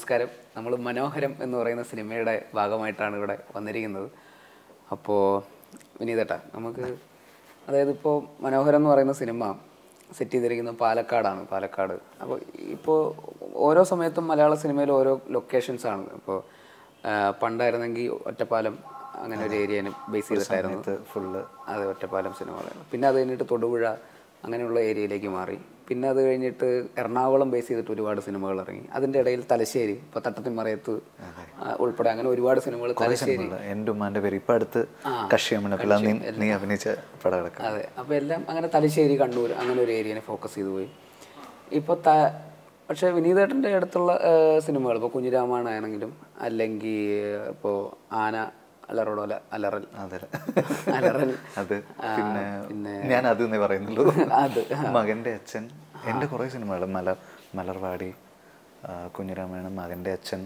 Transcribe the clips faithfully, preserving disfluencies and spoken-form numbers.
നമസ്കാരം. നമ്മൾ മനോഹരം എന്ന് പറയുന്ന സിനിമയുടെ ഭാഗമായിട്ടാണ് ഇവിടെ വന്നിരിക്കുന്നത്. അപ്പോൾ വിനീതേട്ടാ, നമുക്ക് അതായത് ഇപ്പോൾ മനോഹരം എന്ന് പറയുന്ന സിനിമ സെറ്റ് ചെയ്തിരിക്കുന്നത് പാലക്കാടാണ്. പാലക്കാട് അപ്പോൾ ഇപ്പോൾ ഓരോ സമയത്തും മലയാള സിനിമയിൽ ഓരോ ലൊക്കേഷൻസാണ്. ഇപ്പോൾ പണ്ടായിരുന്നെങ്കിൽ ഒറ്റപ്പാലം അങ്ങനെ ഒരു ഏരിയനെ ബേസ് ചെയ്തിട്ടായിരുന്നു ഫുള്ള് അത് ഒറ്റപ്പാലം സിനിമകളായിരുന്നു. പിന്നെ അത് കഴിഞ്ഞിട്ട് തൊടുപുഴ അങ്ങനെയുള്ള ഏരിയയിലേക്ക് മാറി. പിന്നെ അത് കഴിഞ്ഞിട്ട് എറണാകുളം ബേസ് ചെയ്തിട്ട് ഒരുപാട് സിനിമകൾ ഇറങ്ങി. അതിൻ്റെ ഇടയിൽ തലശ്ശേരി, ഇപ്പോൾ തട്ടത്തിൻ മറയത്ത് ഉൾപ്പെടെ അങ്ങനെ ഒരുപാട് സിനിമകൾ. തലശ്ശേരി എൻ്റെ ഉമ്മാൻ്റെ പേര് ഇപ്പം അടുത്ത് നീ അഭിനയിച്ച പടങ്ങളൊക്കെ. അതെ, അപ്പോൾ എല്ലാം അങ്ങനെ തലശ്ശേരി, കണ്ണൂർ അങ്ങനെ ഒരു ഏരിയനെ ഫോക്കസ് ചെയ്തു പോയി. ഇപ്പോൾ ത പക്ഷേ വിനീതേട്ടൻ്റെ അടുത്തുള്ള സിനിമകൾ ഇപ്പോൾ കുഞ്ഞിരാമായണമാണെങ്കിലും അല്ലെങ്കിൽ ഇപ്പോൾ ആന അലറോടോല അലറൽ അലറൽ അത് പിന്നെ പിന്നെ ഞാൻ അത് തന്നെ പറയുന്നുള്ളൂ. അത് മകൻ്റെ അച്ഛൻ, എൻ്റെ കുറേ സിനിമകൾ മലർ മലർവാടി, കുഞ്ഞിരാമായണം, മകൻ്റെ അച്ഛൻ,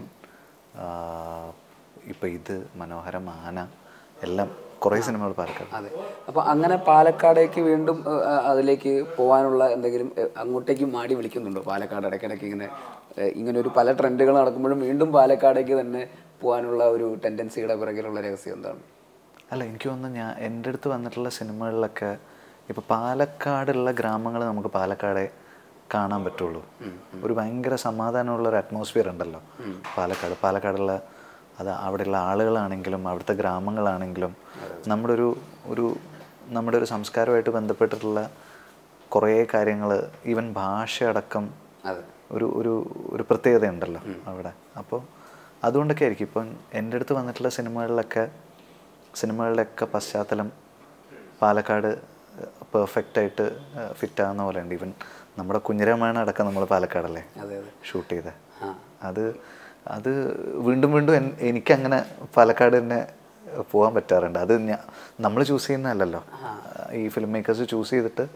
ഇപ്പം ഇത് മനോഹരം, ആന, എല്ലാം കുറേ സിനിമകൾ പാലക്കാട്. അതെ, അപ്പോൾ അങ്ങനെ പാലക്കാടേക്ക് വീണ്ടും അതിലേക്ക് പോകാനുള്ള എന്തെങ്കിലും അങ്ങോട്ടേക്ക് മാടി വിളിക്കുന്നുണ്ടോ? പാലക്കാട് ഇടയ്ക്കിടയ്ക്ക് ഇങ്ങനെ ഇങ്ങനെ ഒരു പല ട്രെൻഡുകൾ നടക്കുമ്പോഴും വീണ്ടും പാലക്കാടേക്ക് തന്നെ പോകാനുള്ള ഒരു ടെൻഡൻസിയുടെ പിറകിലുള്ള രഹസ്യം എന്താണ്? അല്ല, എനിക്ക് തോന്നുന്നു ഞാൻ എൻ്റെ അടുത്ത് വന്നിട്ടുള്ള സിനിമകളിലൊക്കെ ഇപ്പോൾ പാലക്കാടുള്ള ഗ്രാമങ്ങൾ നമുക്ക് പാലക്കാടെ കാണാൻ പറ്റുള്ളൂ. ഒരു ഭയങ്കര സമാധാനമുള്ള ഒരു അറ്റ്മോസ്ഫിയർ ഉണ്ടല്ലോ പാലക്കാട്. പാലക്കാടുള്ള അത് അവിടെയുള്ള ആളുകളാണെങ്കിലും അവിടുത്തെ ഗ്രാമങ്ങളാണെങ്കിലും നമ്മുടെ ഒരു ഒരു നമ്മുടെ ഒരു സംസ്കാരമായിട്ട് ബന്ധപ്പെട്ടിട്ടുള്ള കുറേ കാര്യങ്ങൾ, ഈവൻ ഭാഷ അടക്കം ഒരു ഒരു ഒരു പ്രത്യേകതയുണ്ടല്ലോ അവിടെ. അപ്പോൾ അതുകൊണ്ടൊക്കെ ആയിരിക്കും ഇപ്പം എൻ്റെ അടുത്ത് വന്നിട്ടുള്ള സിനിമകളിലൊക്കെ സിനിമകളുടെയൊക്കെ പശ്ചാത്തലം പാലക്കാട് പെർഫെക്റ്റായിട്ട് ഫിറ്റാകുന്ന പോലെ ഉണ്ട്. ഈവൻ നമ്മുടെ കുഞ്ഞിരാമായണം അടക്കം നമ്മൾ പാലക്കാടല്ലേ ഷൂട്ട് ചെയ്തത്. അത് അത് വീണ്ടും വീണ്ടും എനിക്കങ്ങനെ പാലക്കാട് തന്നെ പോകാൻ പറ്റാറുണ്ട്. അത് ഞാൻ നമ്മൾ ചൂസ് ചെയ്യുന്നതല്ലല്ലോ, ഈ ഫിലിം മേക്കേഴ്സ് ചൂസ് ചെയ്തിട്ട്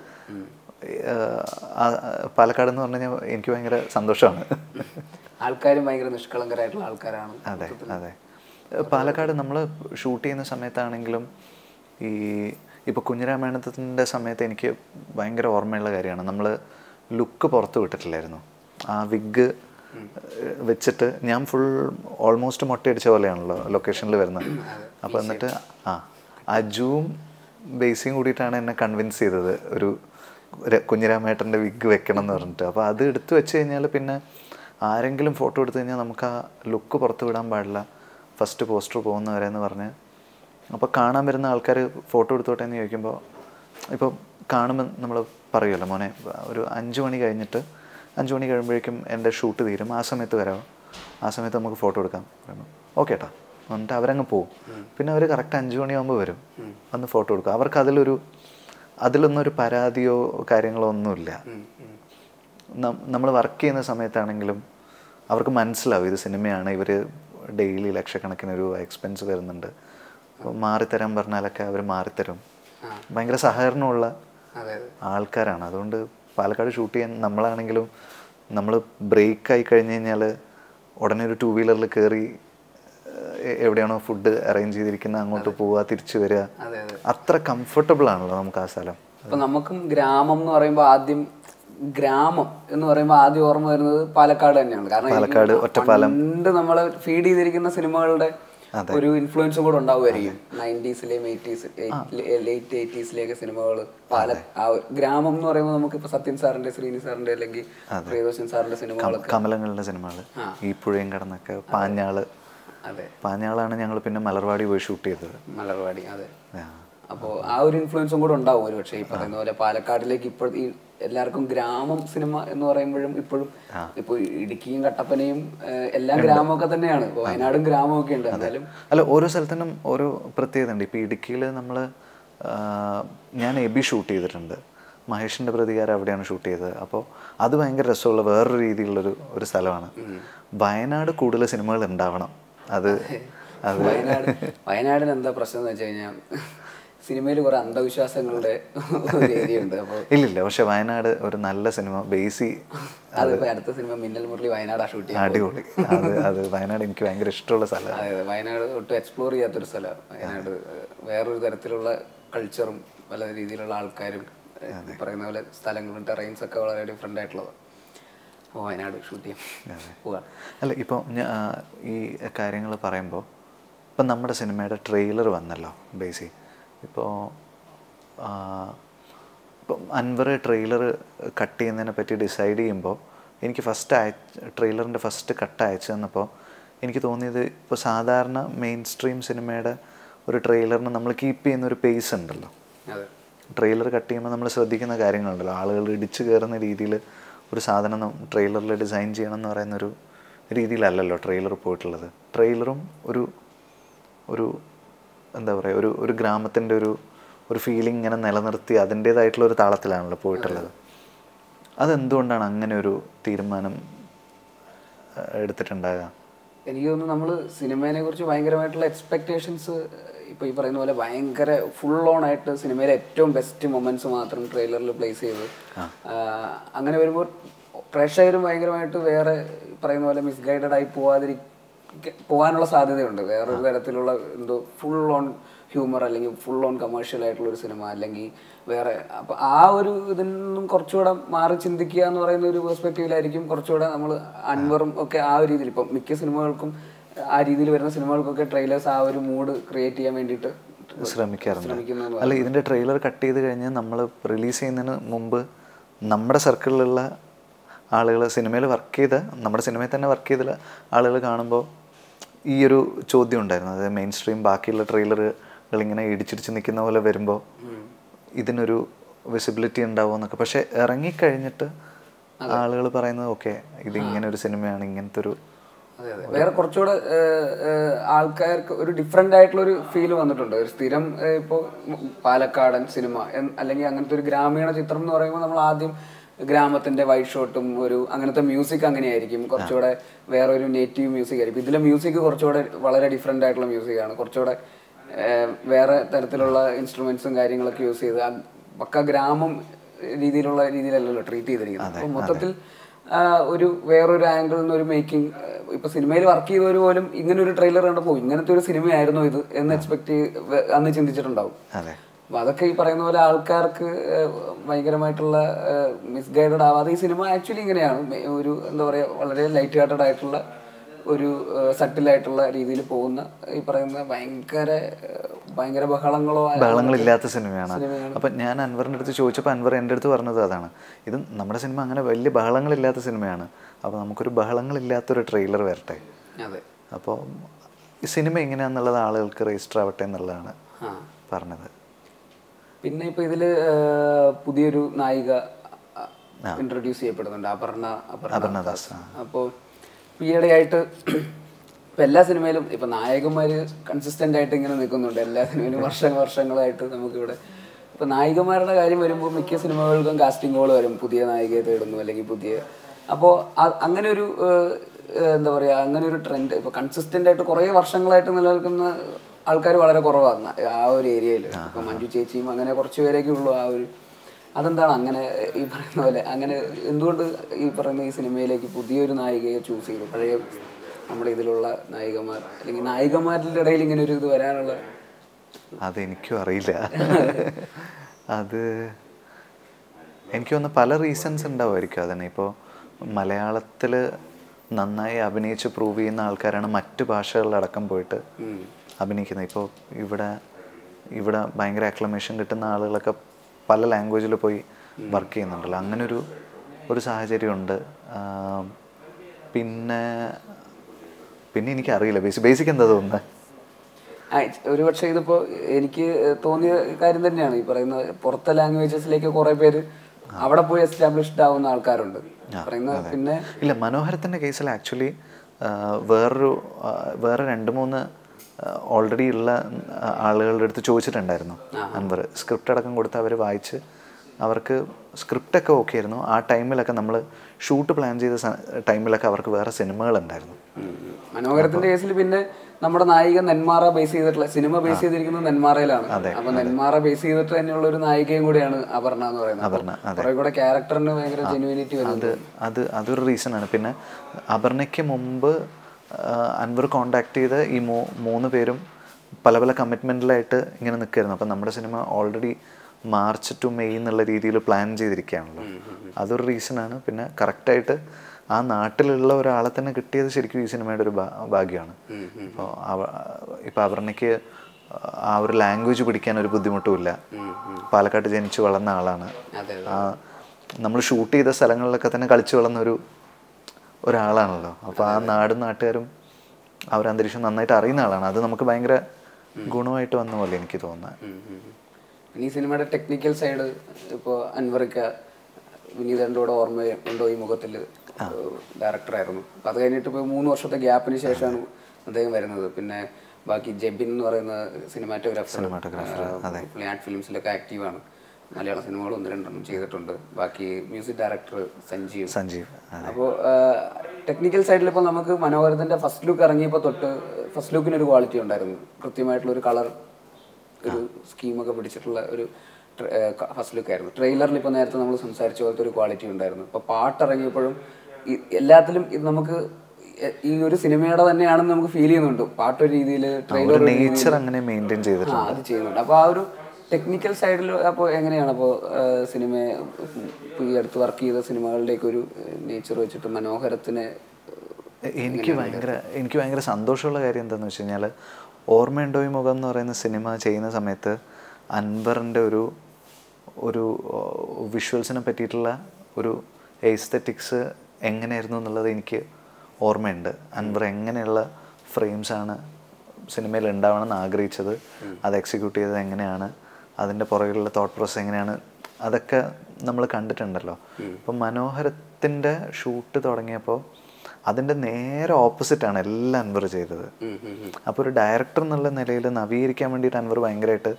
പാലക്കാട് എന്ന് പറഞ്ഞു കഴിഞ്ഞാൽ എനിക്ക് ഭയങ്കര സന്തോഷമാണ്. ആൾക്കാരും ഭയങ്കര നിഷ്കളങ്കരായിട്ടുള്ള ആൾക്കാരാണ്. അതെ അതെ പാലക്കാട് നമ്മൾ ഷൂട്ട് ചെയ്യുന്ന സമയത്താണെങ്കിലും ഈ ഇപ്പോൾ കുഞ്ഞിരാമായണത്തിൻ്റെ സമയത്ത് എനിക്ക് ഭയങ്കര ഓർമ്മയുള്ള കാര്യമാണ്, നമ്മൾ ലുക്ക് പുറത്ത് വിട്ടിട്ടില്ലായിരുന്നു. ആ വിഗ് വെച്ചിട്ട് ഞാൻ ഫുൾ ഓൾമോസ്റ്റ് മൊട്ടയടിച്ച പോലെയാണല്ലോ ലൊക്കേഷനിൽ വരുന്നത്. അപ്പോൾ എന്നിട്ട് ആ ആ ജൂം ബേസിങ് കൂടിയിട്ടാണ് എന്നെ കൺവിൻസ് ചെയ്തത് ഒരു കുഞ്ഞിരാമേട്ടൻ്റെ വിഗ് വെക്കണം എന്ന് പറഞ്ഞിട്ട്. അപ്പോൾ അത് എടുത്തു വെച്ച് കഴിഞ്ഞാൽ പിന്നെ ആരെങ്കിലും ഫോട്ടോ എടുത്തു കഴിഞ്ഞാൽ നമുക്ക് ആ ലുക്ക് പുറത്ത് വിടാൻ പാടില്ല, ഫസ്റ്റ് പോസ്റ്റർ പോകുന്നവരെ എന്ന് പറഞ്ഞ്. അപ്പോൾ കാണാൻ വരുന്ന ആൾക്കാർ ഫോട്ടോ എടുത്തോട്ടെ എന്ന് ചോദിക്കുമ്പോൾ ഇപ്പോൾ കാണുമ്പോൾ നമ്മൾ പറയുമല്ലോ, മോനെ ഒരു അഞ്ച് മണി കഴിഞ്ഞിട്ട് അഞ്ച് മണി കഴിയുമ്പോഴേക്കും എൻ്റെ ഷൂട്ട് തീരും, ആ സമയത്ത് വരാമോ, ആ സമയത്ത് നമുക്ക് ഫോട്ടോ എടുക്കാം. ഓക്കെ ഏട്ടാ എന്നിട്ട് അവരങ്ങ് പോവും. പിന്നെ അവർ കറക്റ്റ് അഞ്ച് മണിയാകുമ്പോൾ വരും, വന്ന് ഫോട്ടോ എടുക്കും. അവർക്ക് അതിലൊരു അതിലൊന്നും ഒരു പരാതിയോ കാര്യങ്ങളോ ഒന്നുമില്ല. നമ്മൾ വർക്ക് ചെയ്യുന്ന സമയത്താണെങ്കിലും അവർക്ക് മനസ്സിലാവും ഇത് സിനിമയാണ്, ഇവർ ഡെയിലി ലക്ഷക്കണക്കിന് ഒരു എക്സ്പെൻസ് വരുന്നുണ്ട്. അപ്പോൾ മാറിത്തരാൻ പറഞ്ഞാലൊക്കെ അവർ മാറിത്തരും. ഭയങ്കര സഹകരണമുള്ള ആൾക്കാരാണ്. അതുകൊണ്ട് പാലക്കാട് ഷൂട്ട് ചെയ്യാൻ നമ്മളാണെങ്കിലും നമ്മൾ ബ്രേക്ക് ആയി കഴിഞ്ഞ് കഴിഞ്ഞാൽ ഉടനെ ഒരു ടൂ വീലറിൽ കയറി എവിടെയാണോ ഫുഡ് അറേഞ്ച് ചെയ്തിരിക്കുന്നത് അങ്ങോട്ട് പോവുക, തിരിച്ചു വരിക. അത്ര കംഫർട്ടബിൾ ആണല്ലോ നമുക്ക് ആ സ്ഥലം. ഇപ്പം നമുക്കും ഗ്രാമം എന്ന് പറയുമ്പോൾ ആദ്യം ഗ്രാമം എന്ന് പറയുമ്പോൾ ആദ്യം ഓർമ്മ വരുന്നത് പാലക്കാട് തന്നെയാണ്. കാരണം പാലക്കാട് ഒറ്റപ്പാലം പണ്ട് നമ്മൾ ഫീഡ് ചെയ്തിരിക്കുന്ന സിനിമകളുടെ ഒരു ഇൻഫ്ലുവൻസും കൂടെ ഉണ്ടാവുമായിരിക്കും. നയൻറ്റീസിലെയും എയ്റ്റീസ് ലേറ്റ് എയ്റ്റീസിലെയൊക്കെ സിനിമകൾ പാല ആ ഗ്രാമം എന്ന് പറയുമ്പോൾ നമുക്കിപ്പോൾ സത്യൻ സാറിന്റെ, ശ്രീനി സാറിന്റെ അല്ലെങ്കിൽ പ്രിയദർശൻ സാറിന്റെ സിനിമകളൊക്കെ, കമലങ്ങളുടെ സിനിമകൾ, ഈ പുഴയും കടന്നൊക്കെ, പാഞ്ഞാള്. അതെ, പാഞ്ഞാളാണ് ഞങ്ങൾ പിന്നെ മലർവാടി പോയി ഷൂട്ട് ചെയ്തത്. മലർവാടി അതെ. അപ്പോൾ ആ ഒരു ഇൻഫ്ലുവൻസും കൂടെ ഉണ്ടാവും ഒരു പക്ഷേ. ഈ പറയുന്ന പോലെ പാലക്കാടിലേക്ക് ഇപ്പോൾ ഈ എല്ലാവർക്കും ഗ്രാമം സിനിമ എന്ന് പറയുമ്പോഴും ഇപ്പോഴും ഇപ്പോൾ ഇടുക്കിയും കട്ടപ്പനയും എല്ലാം ഗ്രാമമൊക്കെ തന്നെയാണ്. ഇപ്പോൾ വയനാടും ഗ്രാമമൊക്കെ ഉണ്ട്. എന്നാലും അല്ല, ഓരോ സ്ഥലത്തിനും ഓരോ പ്രത്യേകത ഉണ്ട്. ഇപ്പോൾ ഇടുക്കിയിൽ നമ്മൾ ഞാൻ എബി ഷൂട്ട് ചെയ്തിട്ടുണ്ട്, മഹേഷിൻ്റെ പ്രതികാരം അവിടെയാണ് ഷൂട്ട് ചെയ്തത്. അപ്പോൾ അത് ഭയങ്കര രസമുള്ള വേറൊരു രീതിയിലുള്ളൊരു ഒരു സ്ഥലമാണ്. വയനാട് കൂടുതൽ സിനിമകൾ ഉണ്ടാവണം. അത് അത് വയനാട് വയനാടിന് എന്താ പ്രശ്നം എന്ന് വെച്ച് കഴിഞ്ഞാൽ സിനിമയിൽ കുറെ അന്ധവിശ്വാസങ്ങളുടെ ഒരു ഏരിയ ഉണ്ട്. അപ്പോൾ ഇല്ലില്ല, പക്ഷെ വയനാട് ഒരു നല്ല സിനിമ ബേസി. അതിപ്പോൾ അടുത്ത സിനിമ മിന്നൽ മുരളി വയനാടാ ഷൂട്ട് ചെയ്യുന്നത്. അടിപൊളി. അത് അത് വയനാട് എനിക്ക് ഭയങ്കര ഇഷ്ടമുള്ള സ്ഥലമാണ്. അതെ, വയനാട് ഒട്ടും എക്സ്പ്ലോർ ചെയ്യാത്തൊരു സ്ഥലമാണ് വയനാട്. വേറൊരു തരത്തിലുള്ള കൾച്ചറും പല രീതിയിലുള്ള ആൾക്കാരും പറയുന്ന പോലെ സ്ഥലങ്ങളും ടെറൈൻസ് ഒക്കെ വളരെ ഡിഫറെൻ്റ് ആയിട്ടുള്ളത്. വയനാട് ഷൂട്ട് ചെയ്യാൻ പോകാം. അല്ല ഇപ്പോൾ ഞാൻ ഈ കാര്യങ്ങൾ പറയുമ്പോൾ ഇപ്പം നമ്മുടെ സിനിമയുടെ ട്രെയിലർ വന്നല്ലോ ബേസി. ഇപ്പോൾ ഇപ്പം അൻവർ ട്രെയിലർ കട്ട് ചെയ്യുന്നതിനെ പറ്റി ഡിസൈഡ് ചെയ്യുമ്പോൾ എനിക്ക് ഫസ്റ്റ് അയ ട്രെയിലറിൻ്റെ ഫസ്റ്റ് കട്ട് അയച്ചു തന്നപ്പോൾ എനിക്ക് തോന്നിയത് ഇപ്പോൾ സാധാരണ മെയിൻ സ്ട്രീം സിനിമയുടെ ഒരു ട്രെയിലറിന് നമ്മൾ കീപ്പ് ചെയ്യുന്ന ഒരു പേസ് ഉണ്ടല്ലോ. ട്രെയിലർ കട്ട് ചെയ്യുമ്പോൾ നമ്മൾ ശ്രദ്ധിക്കുന്ന കാര്യങ്ങളുണ്ടല്ലോ. ആളുകൾ ഇടിച്ചു കയറുന്ന രീതിയിൽ ഒരു സാധനം ട്രെയിലറിൽ ഡിസൈൻ ചെയ്യണം എന്ന് പറയുന്നൊരു രീതിയിലല്ലല്ലോ ട്രെയിലർ പോയിട്ടുള്ളത്. ട്രെയിലറും ഒരു ഒരു എന്താ പറയുക ഒരു ഒരു ഗ്രാമത്തിൻ്റെ ഒരു ഒരു ഫീലിംഗ് ഇങ്ങനെ നിലനിർത്തി അതിൻ്റേതായിട്ടുള്ള ഒരു താളത്തിലാണല്ലോ പോയിട്ടുള്ളത്. അതെന്തുകൊണ്ടാണ് അങ്ങനെ ഒരു തീരുമാനം എടുത്തിട്ടുണ്ടാകുക? എനിക്ക് തോന്നുന്നു നമ്മൾ സിനിമയെ കുറിച്ച് ഭയങ്കരമായിട്ടുള്ള എക്സ്പെക്റ്റേഷൻസ് ഇപ്പോൾ ഈ പറയുന്ന പോലെ ഭയങ്കര ഫുൾ ഓൺ ആയിട്ട് സിനിമയിലെ ഏറ്റവും ബെസ്റ്റ് മൊമെന്റ്സ് മാത്രം ട്രെയിലറിൽ പ്ലേസ് ചെയ്ത് അങ്ങനെ വരുമ്പോൾ പ്രേക്ഷകരും ഭയങ്കരമായിട്ട് വേറെ പറയുന്ന പോലെ മിസ്ഗൈഡഡ് ആയി പോവാതിരി പോകാനുള്ള സാധ്യതയുണ്ട്. വേറൊരു തരത്തിലുള്ള എന്തോ ഫുൾ ഓൺ ഹ്യൂമർ അല്ലെങ്കിൽ ഫുൾ ഓൺ കമേഴ്ഷ്യൽ ആയിട്ടുള്ള ഒരു സിനിമ അല്ലെങ്കിൽ വേറെ. അപ്പം ആ ഒരു ഇതിൽ നിന്നും കുറച്ചുകൂടെ മാറി ചിന്തിക്കുക എന്ന് പറയുന്ന ഒരു പെർസ്പെക്റ്റീവിലായിരിക്കും കുറച്ചുകൂടെ നമ്മൾ അൻവറും ഒക്കെ ആ ഒരു രീതിയിൽ ഇപ്പം മിക്ക സിനിമകൾക്കും ആ രീതിയിൽ വരുന്ന സിനിമകൾക്കൊക്കെ ട്രെയിലേഴ്സ് ആ ഒരു മൂഡ് ക്രിയേറ്റ് ചെയ്യാൻ വേണ്ടിയിട്ട് ശ്രമിക്കാറുണ്ട്. അല്ല, ഇതിൻ്റെ ട്രെയിലർ കട്ട് ചെയ്ത് കഴിഞ്ഞ് നമ്മൾ റിലീസ് ചെയ്യുന്നതിന് മുമ്പ് നമ്മുടെ സർക്കിളിലുള്ള ആളുകൾ സിനിമയിൽ വർക്ക് ചെയ്ത നമ്മുടെ സിനിമയിൽ തന്നെ വർക്ക് ചെയ്ത ആളുകൾ കാണുമ്പോൾ ഈ ഒരു ചോദ്യം ഉണ്ടായിരുന്നു. അതായത് മെയിൻ സ്ട്രീം ബാക്കിയുള്ള ട്രെയിലറുകൾ ഇങ്ങനെ ഇടിച്ചിടിച്ച് നിൽക്കുന്ന പോലെ വരുമ്പോൾ ഇതിനൊരു വിസിബിലിറ്റി ഉണ്ടാവുമോ എന്നൊക്കെ. പക്ഷെ ഇറങ്ങിക്കഴിഞ്ഞിട്ട് ആളുകൾ പറയുന്നത് ഓക്കെ ഇതിങ്ങനെ ഒരു സിനിമയാണ്, ഇങ്ങനത്തെ ഒരു അതെ അതെ വേറെ കുറച്ചുകൂടെ ആൾക്കാർക്ക് ഒരു ഡിഫറെൻ്റ് ആയിട്ടുള്ള ഒരു ഫീൽ വന്നിട്ടുണ്ട്. ഒരു സ്ഥിരം ഇപ്പോൾ പാലക്കാടൻ സിനിമ അല്ലെങ്കിൽ അങ്ങനത്തെ ഒരു ഗ്രാമീണ ചിത്രം എന്ന് പറയുമ്പോൾ നമ്മൾ ആദ്യം ഗ്രാമത്തിന്റെ വൈറ്റ് ഷോട്ടും ഒരു അങ്ങനത്തെ മ്യൂസിക് അങ്ങനെയായിരിക്കും. കുറച്ചുകൂടെ വേറെ ഒരു നേറ്റീവ് മ്യൂസിക് ആയിരിക്കും. ഇതിലെ മ്യൂസിക് കുറച്ചുകൂടെ വളരെ ഡിഫറെൻ്റ് ആയിട്ടുള്ള മ്യൂസിക്കാണ്. കുറച്ചുകൂടെ വേറെ തരത്തിലുള്ള ഇൻസ്ട്രുമെന്റ്സും കാര്യങ്ങളൊക്കെ യൂസ് ചെയ്ത് പക്ക ഗ്രാമം രീതിയിലുള്ള രീതിയിലല്ലല്ലോ ട്രീറ്റ് ചെയ്തിരിക്കുന്നത്. അപ്പോൾ മൊത്തത്തിൽ ഒരു വേറൊരു ആംഗിളിൽ നിന്ന് ഒരു മേക്കിംഗ് ഇപ്പൊ സിനിമയിൽ വർക്ക് ചെയ്തവർ പോലും ഇങ്ങനെ ഒരു ട്രെയിലർ കണ്ടപ്പോൾ ഇങ്ങനത്തെ ഒരു സിനിമയായിരുന്നു ഇത് എന്ന് എക്സ്പെക്ട് അന്ന് ചിന്തിച്ചിട്ടുണ്ടാവും. അപ്പൊ അതൊക്കെ ഈ പറയുന്ന പോലെ ആൾക്കാർക്ക് ഭയങ്കരമായിട്ടുള്ള മിസ്ഗൈഡഡ് ആവാതെ ഈ സിനിമ ആക്ച്വലി ഇങ്ങനെയാണ്. ഒരു എന്താ പറയാ വളരെ ലൈറ്റ് ഹാർട്ടഡ് ആയിട്ടുള്ള ഒരു സട്ടിലായിട്ടുള്ള രീതിയിൽ പോകുന്ന ഈ പറയുന്ന ഭയങ്കര ഭയങ്കര ബഹളങ്ങളോ ബഹളങ്ങളില്ലാത്ത സിനിമയാണ്. അപ്പം ഞാൻ അൻവറിൻ്റെ അടുത്ത് ചോദിച്ചപ്പോൾ അൻവർ എൻ്റെ അടുത്ത് പറഞ്ഞത് അതാണ്, ഇത് നമ്മുടെ സിനിമ അങ്ങനെ വലിയ ബഹളങ്ങളില്ലാത്ത സിനിമയാണ്, അപ്പോൾ നമുക്കൊരു ബഹളങ്ങളില്ലാത്തൊരു ട്രെയിലർ വരട്ടെ. അതെ, അപ്പോൾ ഈ സിനിമ എങ്ങനെയാണെന്നുള്ളത് ആളുകൾക്ക് രജിസ്റ്റർ ആവട്ടെ എന്നുള്ളതാണ് പറഞ്ഞത്. പിന്നെ ഇപ്പൊ ഇതില് പുതിയൊരു നായിക ഇൻട്രൊഡ്യൂസ് ചെയ്യപ്പെടുന്നുണ്ട്, അപർണ അപർണദാസ്. അപ്പോൾ ഈയിടെയായിട്ട് ഇപ്പം എല്ലാ സിനിമയിലും ഇപ്പം നായകന്മാർ കൺസിസ്റ്റൻ്റ് ആയിട്ട് ഇങ്ങനെ നിൽക്കുന്നുണ്ട്. എല്ലാ സിനിമയിലും വർഷ വർഷങ്ങളായിട്ട് നമുക്കിവിടെ ഇപ്പം നായികമാരുടെ കാര്യം വരുമ്പോൾ മിക്ക സിനിമകൾക്കും കാസ്റ്റിങ്ങുകൾ വരും, പുതിയ നായികയെ തേടുന്നു അല്ലെങ്കിൽ പുതിയ. അപ്പോൾ അങ്ങനെ ഒരു എന്താ പറയുക അങ്ങനെ ഒരു ട്രെൻഡ് ഇപ്പോൾ കൺസിസ്റ്റൻ്റ് ആയിട്ട് കുറേ വർഷങ്ങളായിട്ട് നിലനിൽക്കുന്ന ആൾക്കാർ വളരെ കുറവാണ് ആ ഒരു ഏരിയയിൽ. ഇപ്പം മഞ്ജു ചേച്ചിയും അങ്ങനെ കുറച്ച് പേരൊക്കെ ഉള്ളൂ ആ ഒരു. അതെന്താണ് അങ്ങനെ ഈ പറയുന്ന പോലെ അങ്ങനെ എന്തുകൊണ്ട് ഈ പറയുന്ന ഈ സിനിമയിലേക്ക് പുതിയൊരു നായികയെ ചൂസ് ചെയ്തു? പഴയ നമ്മുടെ ഇതിലുള്ള നായികമാർ അല്ലെങ്കിൽ നായികമാരുടെ ഇടയിൽ ഇങ്ങനെ ഒരു ഇത് വരാനുള്ള? അതെനിക്കും അറിയില്ല. അത് എനിക്ക് തോന്നുന്നു പല റീസൺസ് ഉണ്ടാവുമായിരിക്കും അതിന്. ഇപ്പോൾ മലയാളത്തിൽ നന്നായി അഭിനയിച്ച് പ്രൂവ് ചെയ്യുന്ന ആൾക്കാരാണ് മറ്റു ഭാഷകളിലടക്കം പോയിട്ട് അഭിനയിക്കുന്നത്. ഇപ്പോൾ ഇവിടെ ഇവിടെ ഭയങ്കര അക്ലമേഷൻ കിട്ടുന്ന ആളുകളൊക്കെ പല ലാംഗ്വേജിൽ പോയി വർക്ക് ചെയ്യുന്നുണ്ടല്ലോ. അങ്ങനൊരു ഒരു സാഹചര്യമുണ്ട്. പിന്നെ പിന്നെ എനിക്കറിയില്ല ബേസിക് ബേസിക് എന്താ തോന്നുന്നത്. ഒരു പക്ഷേ ഇതിപ്പോൾ എനിക്ക് തോന്നിയ കാര്യം തന്നെയാണ് ഈ പറയുന്നത്. പുറത്തെ ലാംഗ്വേജസിലേക്ക് കുറേ പേര് അവിടെ പോയി എസ്റ്റാബ്ലിഷ്ഡ് ആവുന്ന ആൾക്കാരുണ്ട് പറയുന്നത്. പിന്നെ ഇല്ല, മനോഹരത്തിൻ്റെ കേസിൽ ആക്ച്വലി വേറൊരു വേറെ രണ്ട് മൂന്ന് ഓൾറെഡി ഉള്ള ആളുകളുടെ അടുത്ത് ചോദിച്ചിട്ടുണ്ടായിരുന്നു അൻവർ. സ്ക്രിപ്റ്റ് അടക്കം കൊടുത്ത് അവർ വായിച്ച് അവർക്ക് സ്ക്രിപ്റ്റൊക്കെ ഓക്കെ ആയിരുന്നു. ആ ടൈമിലൊക്കെ നമ്മൾ ഷൂട്ട് പ്ലാൻ ചെയ്ത ടൈമിലൊക്കെ അവർക്ക് വേറെ സിനിമകളുണ്ടായിരുന്നു. മനോഹരത്തിന്റെ കേസിൽ പിന്നെ നമ്മുടെ നായിക നെന്മാറ ബേസ് ചെയ്തിട്ടുള്ള സിനിമ ബേസ് ചെയ്തിരിക്കുന്നത് നെന്മാറയിലാണ്. അപ്പൊ നെന്മാറ ബേസ് ചെയ്തിട്ട് തന്നെയുള്ള ഒരു നായികയും കൂടിയാണ് അപർണ എന്ന് പറയുന്നത്. കുറെ കൂടെ ക്യാരക്ടറിന് ഭയങ്കര ജെന്യൂനിറ്റി വരുന്നത് അത് അതൊരു റീസൺ ആണ്. പിന്നെ അപർണയ്ക്ക് മുമ്പ് അൻവർ കോണ്ടാക്ട് ചെയ്ത ഈ മൂ മൂന്ന് പേരും പല പല കമ്മിറ്റ്മെൻറ്റിലായിട്ട് ഇങ്ങനെ നിൽക്കുമായിരുന്നു. അപ്പം നമ്മുടെ സിനിമ ഓൾറെഡി മാർച്ച് ടു മെയ് എന്നുള്ള രീതിയിൽ പ്ലാൻ ചെയ്തിരിക്കുകയാണല്ലോ. അതൊരു റീസണാണ്. പിന്നെ കറക്റ്റായിട്ട് ആ നാട്ടിലുള്ള ഒരാളെ തന്നെ കിട്ടിയത് ശരിക്കും ഈ സിനിമയുടെ ഒരു ഭാഗ്യമാണ്. ഇപ്പോൾ അവ ഇപ്പോൾ അപർണയ്ക്ക് ആ ഒരു ലാംഗ്വേജ് പഠിക്കാൻ ഒരു ബുദ്ധിമുട്ടുമില്ല. പാലക്കാട്ട് ജനിച്ചു വളർന്ന ആളാണ്. ആ നമ്മൾ ഷൂട്ട് ചെയ്ത സ്ഥലങ്ങളിലൊക്കെ തന്നെ കളിച്ചു വളർന്ന ഒരു ഒരാളാണല്ലോ. അപ്പോൾ ആ നാടും നാട്ടുകാരും ആ ഒരു അന്തരീക്ഷം നന്നായിട്ട് അറിയുന്ന ആളാണ്. അത് നമുക്ക് ഭയങ്കര ഗുണമായിട്ട് വന്ന പോലെ എനിക്ക് തോന്നുന്നത്. ഈ സിനിമയുടെ ടെക്നിക്കൽ സൈഡ് ഇപ്പോൾ അൻവറിക്ക വിനീതൻ്റെ കൂടെ ഓർമ്മ ഉണ്ടോ ഈ മുഖത്തിൽ ഡയറക്ടറായിരുന്നു. അപ്പം അത് കഴിഞ്ഞിട്ട് ഇപ്പോൾ മൂന്ന് വർഷത്തെ ഗ്യാപ്പിന് ശേഷമാണ് അദ്ദേഹം വരുന്നത്. പിന്നെ ബാക്കി ജെബിൻ എന്ന് പറയുന്ന സിനിമാറ്റോഗ്രാഫർ സിനിമാറ്റോഗ്രാഫർ ആർട്ട് ഫിലിംസിലൊക്കെ ആക്റ്റീവാണ്. മലയാള സിനിമകൾ ഒന്ന് രണ്ടെണ്ണം ചെയ്തിട്ടുണ്ട്. ബാക്കി മ്യൂസിക് ഡയറക്ടർ സഞ്ജീവ് സഞ്ജീവ് അപ്പോൾ ടെക്നിക്കൽ സൈഡിൽ ഇപ്പോൾ നമുക്ക് മനോഹരത്തിൻ്റെ ഫസ്റ്റ് ലുക്ക് ഇറങ്ങിയപ്പോൾ തൊട്ട് ഫസ്റ്റ് ലുക്കിന് ഒരു ക്വാളിറ്റി ഉണ്ടായിരുന്നു. കൃത്യമായിട്ടുള്ളൊരു കളർ ഒരു സ്കീമൊക്കെ പിടിച്ചിട്ടുള്ള ഒരു ഫസ്റ്റ് ലുക്ക് ആയിരുന്നു. ട്രെയിലറിൽ ഇപ്പോൾ നേരത്തെ നമ്മൾ സംസാരിച്ച പോലത്തെ ഒരു ക്വാളിറ്റി ഉണ്ടായിരുന്നു. ഇപ്പോൾ പാട്ടിറങ്ങിയപ്പോഴും എല്ലാത്തിലും ഇത് നമുക്ക് ഈ ഒരു സിനിമയുടെ തന്നെയാണെന്ന് നമുക്ക് ഫീൽ ചെയ്യുന്നുണ്ട്. പാട്ടൊരു രീതിയിൽ ട്രെയിലർ നേച്ചർ അങ്ങനെ മെയിൻറ്റെയിൻ ചെയ്തിട്ടുണ്ട്. അത് ചെയ്യുന്നുണ്ട്. അപ്പോൾ ആ ഒരു ടെക്നിക്കൽ സൈഡിൽ അപ്പോൾ എങ്ങനെയാണ് അപ്പോൾ സിനിമ ഈ അടുത്ത് വർക്ക് ചെയ്ത സിനിമകളുടെയൊക്കെ ഒരു നേച്ചർ വെച്ചിട്ട് മനോഹരത്തിന് എനിക്ക് ഭയങ്കര എനിക്ക് ഭയങ്കര സന്തോഷമുള്ള കാര്യം എന്താണെന്ന് വെച്ച് കഴിഞ്ഞാൽ ഓർമ്മയുണ്ടോ ഈ മുഖം എന്ന് പറയുന്ന സിനിമ ചെയ്യുന്ന സമയത്ത് അൻവറിൻ്റെ ഒരു ഒരു വിഷ്വൽസിനെ പറ്റിയിട്ടുള്ള ഒരു എസ്തെറ്റിക്സ് എങ്ങനെയായിരുന്നു എന്നുള്ളത് എനിക്ക് ഓർമ്മയുണ്ട്. അൻവർ എങ്ങനെയുള്ള ഫ്രെയിംസാണ് സിനിമയിൽ ഉണ്ടാവണമെന്ന് ആഗ്രഹിച്ചത്, അത് എക്സിക്യൂട്ട് ചെയ്തത് എങ്ങനെയാണ്, അതിൻ്റെ പുറകിലുള്ള തോട്ട് പ്രോസസ് എങ്ങനെയാണ്, അതൊക്കെ നമ്മൾ കണ്ടിട്ടുണ്ടല്ലോ. അപ്പം മനോഹരത്തിൻ്റെ ഷൂട്ട് തുടങ്ങിയപ്പോൾ അതിൻ്റെ നേരെ ഓപ്പോസിറ്റാണ് എല്ലാം അൻവർ ചെയ്തത്. അപ്പോൾ ഒരു ഡയറക്ടർ എന്നുള്ള നിലയിൽ നവീകരിക്കാൻ വേണ്ടിയിട്ട് അൻവർ ഭയങ്കരമായിട്ട്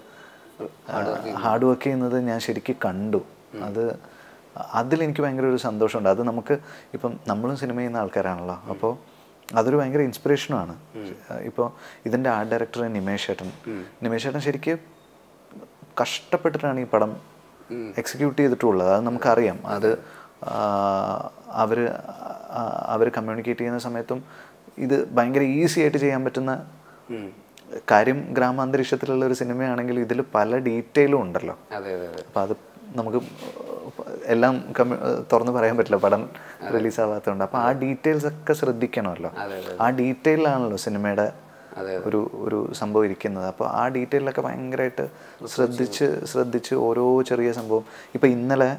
ഹാർഡ് വർക്ക് ചെയ്യുന്നത് ഞാൻ ശരിക്കും കണ്ടു. അത് അതിലെനിക്ക് ഭയങ്കര ഒരു സന്തോഷമുണ്ട്. അത് നമുക്ക് ഇപ്പം നമ്മളും സിനിമ ചെയ്യുന്ന ആൾക്കാരാണല്ലോ, അപ്പോൾ അതൊരു ഭയങ്കര ഇൻസ്പിറേഷനുമാണ്. ഇപ്പോൾ ഇതിൻ്റെ ആർട്ട് ഡയറക്ടർ നിമേഷ് ചേട്ടൻ നിമേഷ് ചേട്ടൻ ശരിക്കും കഷ്ടപ്പെട്ടിട്ടാണ് ഈ പടം എക്സിക്യൂട്ട് ചെയ്തിട്ടുള്ളത്. അത് നമുക്കറിയാം. അത് അവർ അവർ കമ്മ്യൂണിക്കേറ്റ് ചെയ്യുന്ന സമയത്തും ഇത് ഭയങ്കര ഈസി ആയിട്ട് ചെയ്യാൻ പറ്റുന്ന കാര്യം. ഗ്രാമാന്തരീക്ഷത്തിലുള്ള ഒരു സിനിമയാണെങ്കിൽ ഇതിൽ പല ഡീറ്റെയിലും ഉണ്ടല്ലോ. അപ്പം അത് നമുക്ക് എല്ലാം കമ്മ്യൂ തുറന്ന് പറയാൻ പറ്റില്ല, പടം റിലീസാവാത്തതുകൊണ്ട്. അപ്പോൾ ആ ഡീറ്റെയിൽസ് ഒക്കെ ശ്രദ്ധിക്കണമല്ലോ. ആ ഡീറ്റെയിലാണല്ലോ സിനിമയുടെ ഒരു ഒരു സംഭവം ഇരിക്കുന്നത്. അപ്പോൾ ആ ഡീറ്റെയിലൊക്കെ ഭയങ്കരമായിട്ട് ശ്രദ്ധിച്ച് ശ്രദ്ധിച്ച് ഓരോ ചെറിയ സംഭവം. ഇപ്പോൾ ഇന്നലെ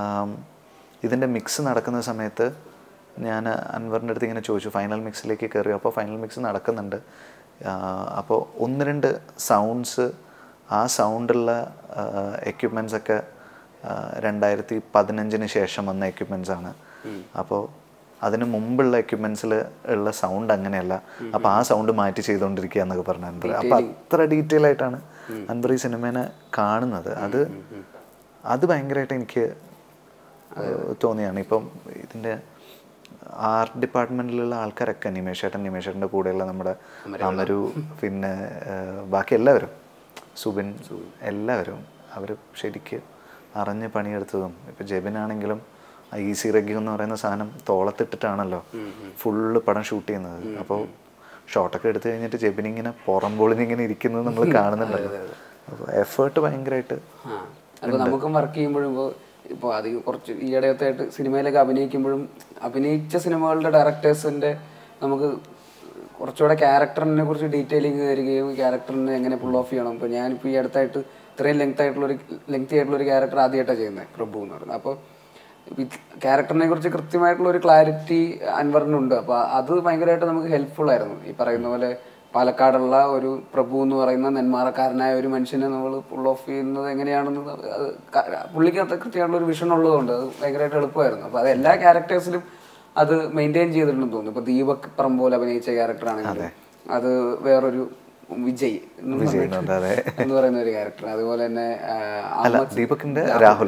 ഇതിൻ്റെ മിക്സ് നടക്കുന്ന സമയത്ത് ഞാൻ അൻവറിൻ്റെ അടുത്ത് ഇങ്ങനെ ചോദിച്ചു, ഫൈനൽ മിക്സിലേക്ക് കയറി. അപ്പോൾ ഫൈനൽ മിക്സ് നടക്കുന്നുണ്ട്. അപ്പോൾ ഒന്ന് രണ്ട് സൗണ്ട്സ്, ആ സൗണ്ടുള്ള എക്യുപ്മെൻറ്റ്സൊക്കെ രണ്ടായിരത്തി പതിനഞ്ചിന് ശേഷം വന്ന എക്യുപ്മെൻറ്റ്സാണ്. അപ്പോൾ അതിന് മുമ്പുള്ള എക്യുപ്മെൻറ്റ്സിൽ ഉള്ള സൗണ്ട് അങ്ങനെയല്ല. അപ്പോൾ ആ സൗണ്ട് മാറ്റി ചെയ്തുകൊണ്ടിരിക്കുക എന്നൊക്കെ പറഞ്ഞു അൻവർ. അപ്പോൾ അത്ര ഡീറ്റെയിൽ ആയിട്ടാണ് അൻവർ ഈ സിനിമേനെ കാണുന്നത്. അത് അത് ഭയങ്കരമായിട്ട് എനിക്ക് തോന്നിയാണ്. ഇപ്പം ഇതിൻ്റെ ആർട്ട് ഡിപ്പാർട്ട്മെൻറ്റിലുള്ള ആൾക്കാരൊക്കെ നിമേഷ് ചേട്ടൻ നിമേഷ് ചേട്ടൻ്റെ കൂടെയുള്ള നമ്മുടെ അമരു, പിന്നെ ബാക്കി എല്ലാവരും, സുബിൻ, എല്ലാവരും അവർ ശരിക്ക് അറിഞ്ഞ് പണിയെടുത്തതും. ഇപ്പോൾ ജെബിനാണെങ്കിലും ഈസി റഗ്യൂ എന്ന് പറയുന്ന സാധനം തോളത്തിട്ടിട്ടാണല്ലോ ഫുള്ള് പടം ഷൂട്ട് ചെയ്യുന്നത്. അപ്പോൾ ഷോട്ടൊക്കെ എടുത്തു കഴിഞ്ഞിട്ട് ജെബിനിങ്ങനെ പുറംപോളിനിങ്ങനെ ഇരിക്കുന്നത് നമ്മൾ കാണുന്നുണ്ടല്ലോ. അപ്പോൾ എഫേർട്ട് ഭയങ്കരമായിട്ട് അപ്പോൾ നമുക്കും വർക്ക് ചെയ്യുമ്പോഴും ഇപ്പോൾ അത് കുറച്ച് ഈയിടെയായിട്ട് സിനിമയിലൊക്കെ അഭിനയിക്കുമ്പോഴും അഭിനയിച്ച സിനിമകളുടെ ഡയറക്ടേഴ്സിൻ്റെ നമുക്ക് കുറച്ചുകൂടെ ക്യാരക്ടറിനെ കുറിച്ച് ഡീറ്റെയിലിംഗ് തരികയും ക്യാരക്ടറിനെ എങ്ങനെ പുൾ ഓഫ് ചെയ്യണം. ഇപ്പോൾ ഞാനിപ്പോൾ ഈ അടുത്തായിട്ട് ഇത്രയും ലെങ്ത് ആയിട്ടുള്ളൊരു ലെങ്തി ആയിട്ടുള്ളൊരു ക്യാരക്ടർ ആദ്യമായിട്ടാണ് ചെയ്യുന്നത്, പ്രഭു എന്ന് പറയുന്നത്. അപ്പോൾ ഈ ക്യാരക്ടറിനെ കുറിച്ച് കൃത്യമായിട്ടുള്ളൊരു ക്ലാരിറ്റി അൻവറിനുണ്ട്. അപ്പോൾ അത് ഭയങ്കരമായിട്ട് നമുക്ക് ഹെൽപ്ഫുൾ ആയിരുന്നു. ഈ പറയുന്ന പോലെ പാലക്കാടുള്ള ഒരു പ്രഭു എന്ന് പറയുന്ന നെന്മാറക്കാരനായ ഒരു മനുഷ്യനെ നമ്മൾ പുൾ ഓഫ് ചെയ്യുന്നത് എങ്ങനെയാണെന്ന് അത് പുള്ളിക്ക് അത്ര കൃത്യമായിട്ടുള്ള ഒരു വിഷൻ ഉള്ളതുകൊണ്ട് അത് ഭയങ്കരമായിട്ട് എളുപ്പമായിരുന്നു. അപ്പോൾ അത് എല്ലാ ക്യാരക്ടേഴ്സിലും അത് മെയിൻറ്റെയിൻ ചെയ്തിട്ടുണ്ടെന്ന് തോന്നുന്നു. ഇപ്പോൾ ദീപക് പറമ്പോലെ അഭിനയിച്ച ക്യാരക്ടറാണെങ്കിൽ അത് വേറൊരു വിജയ് എന്ന് പറയുന്ന ഒരു ക്യാരക്ടർ. അതുപോലെ തന്നെ ദീപകിന്റെ രാഹുൽ